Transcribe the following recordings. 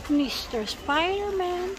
Mr. Spider-Man.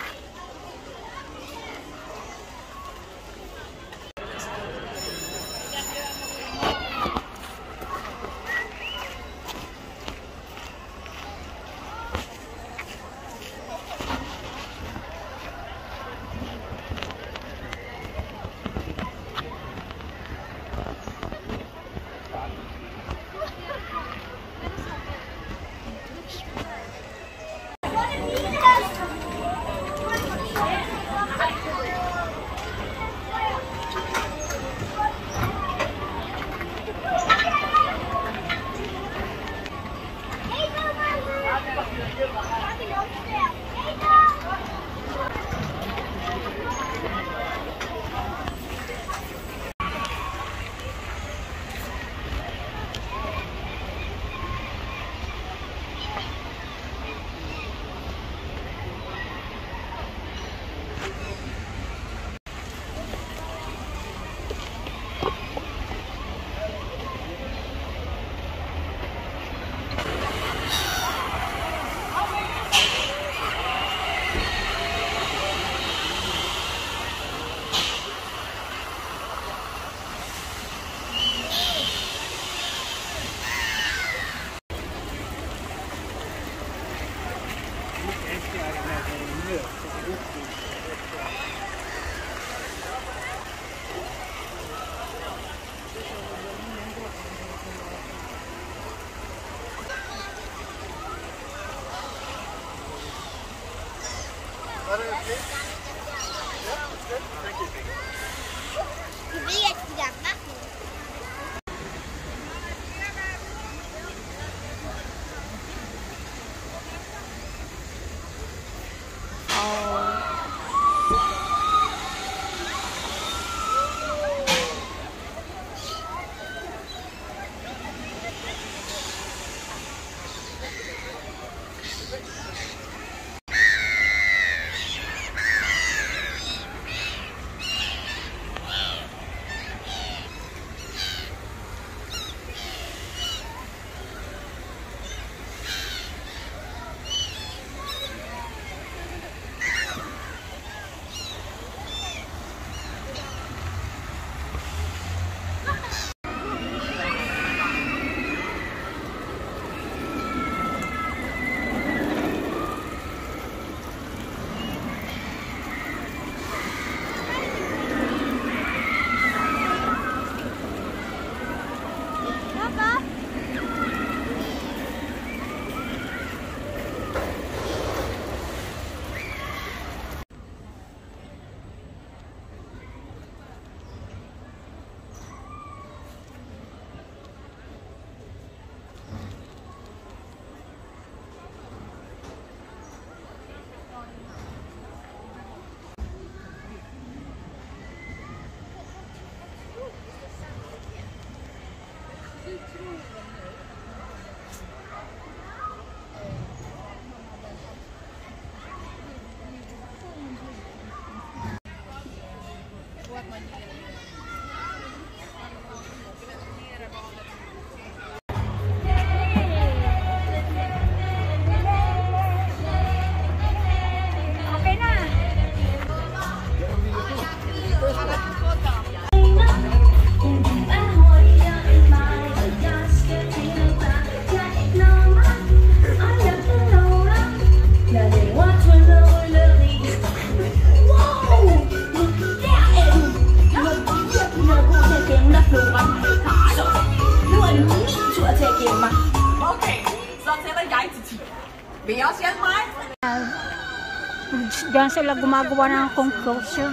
Diyan sila gumagawa ng conclusion.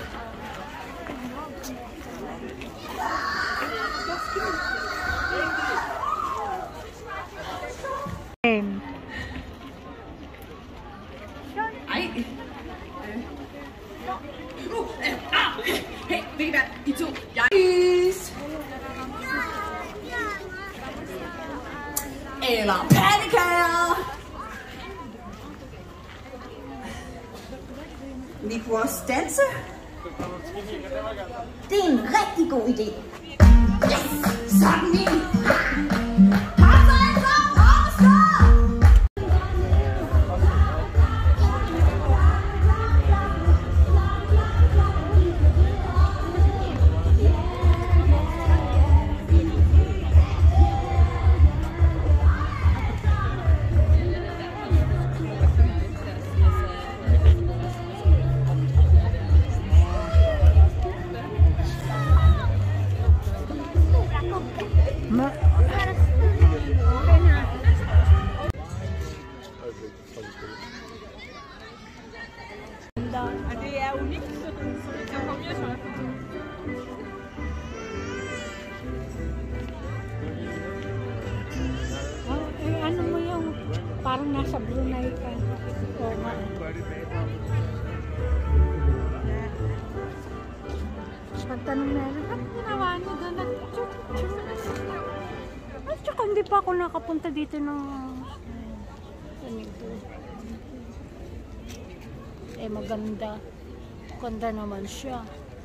Eller pandekager. Vi kunne også danse. Det er en rigtig god idé. Yes! Sådan en! Kom så alle sammen! Op og stå! Brunei ka. Oo nga. Pagtanong na rin, ano ginawa niyo doon? At saka hindi pa ako nakapunta dito ng ganito. Eh maganda. Ganda naman siya.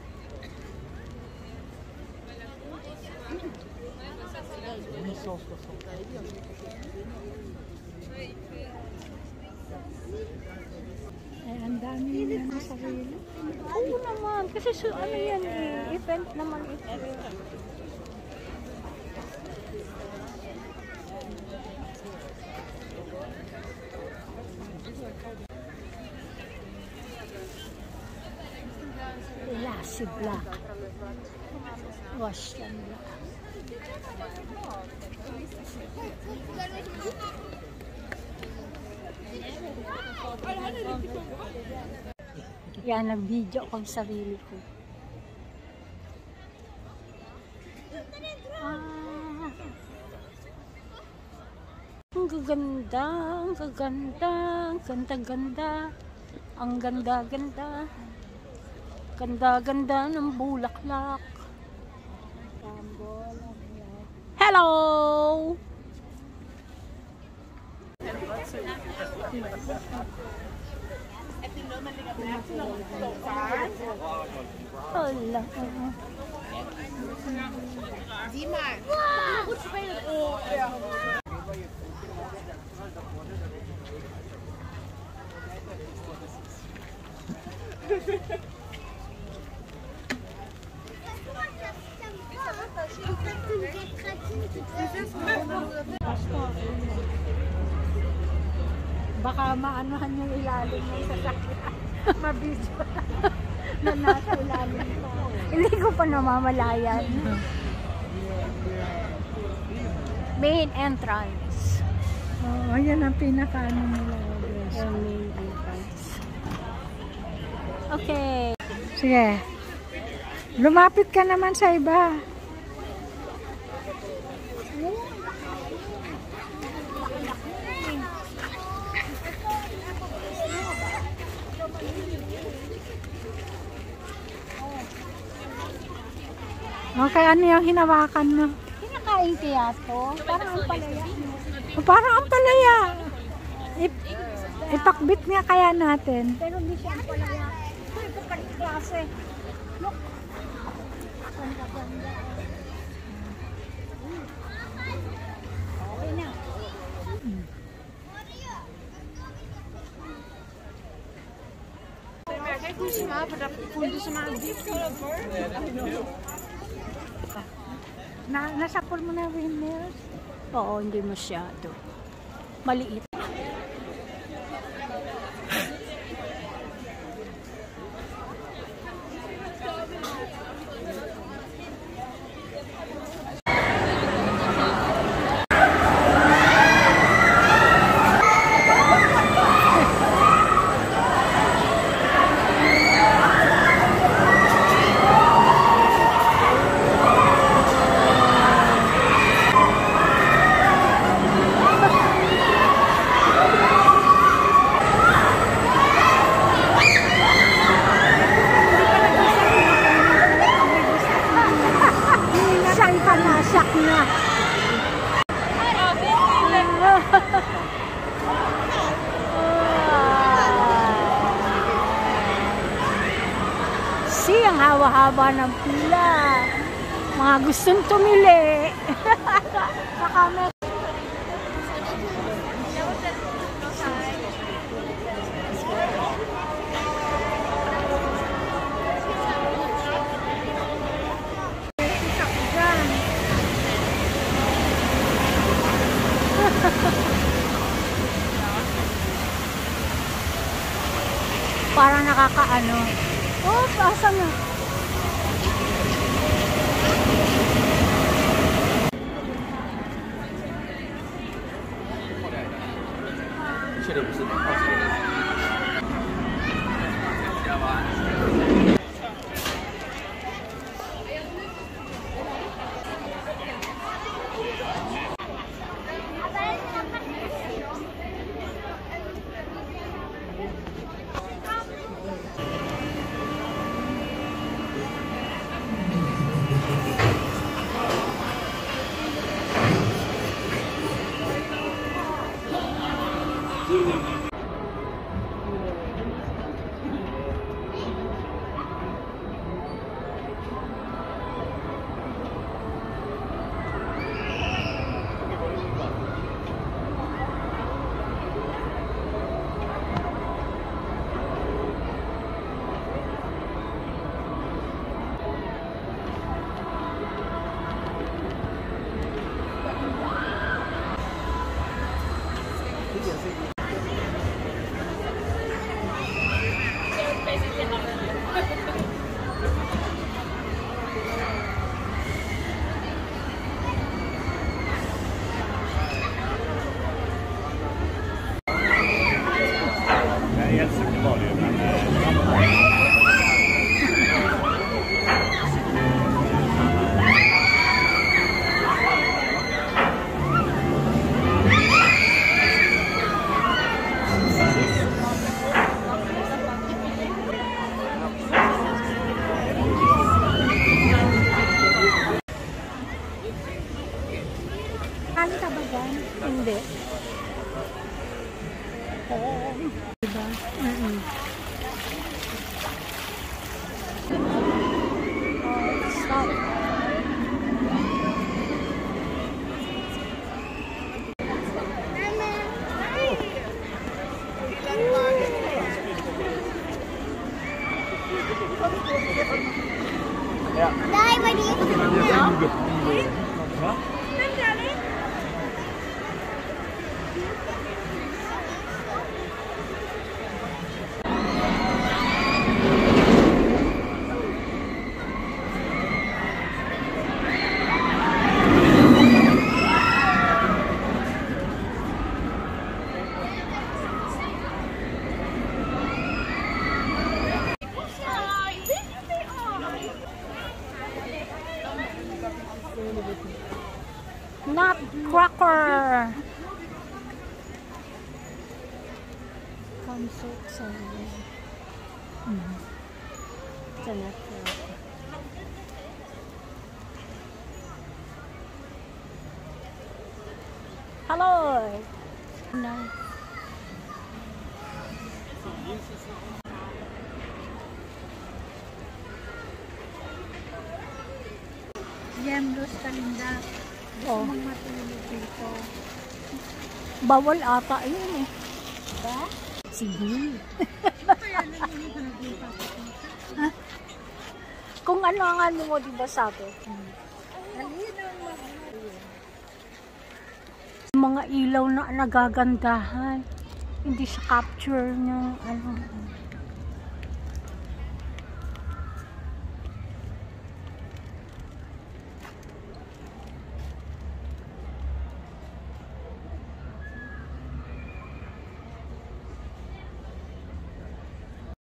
Ang dami na nasa sarili. Oo naman. Kasi ano yan eh. Event naman ito. Lassi black. Wash yan black. Yan, nag-video ko sa sarili ko. Ang gaganda, ang gaganda, ang ganda-ganda, ang ganda-ganda, ganda-ganda ng bulaklak. Hello! Hola. Baka maanuhan yung ilalim ng sasakyan. Mabidyo na nasa ilalim pa. Hindi ko pa namamalayan. Main entrance. Oh, ayan ang pinaka-ano nila. Yung main entrance. Okay. Sige. Lumapit ka naman sa iba. Okay, ano yung hinawakan mo? Kinakain kaya to? Parang ang palaya. Parang ang palaya. Ipakbit nga kaya natin. Pero hindi siya ang palaya. Ito klase. Look. Ganda-ganda. Okay na. Nasapol mo na windmills? Oo, hindi masyado. Maliit. See, ang hawa-haba ng pila. Mga gustong tumili. Parang nakakaano. Oh, asa na? Kali ka ba dyan? Hindi. Diba? Stop. Đây, mày đi. Nutcracker. Concert Sunday. Hello. Nice. Yemlos Kalinda. Oh. Matulog dito. Bawal ata yun eh. Ba? Sige. Kung ano ang ano mo, diba sabi? Mga ilaw na nagagandahan. Hindi siya capture ng ano.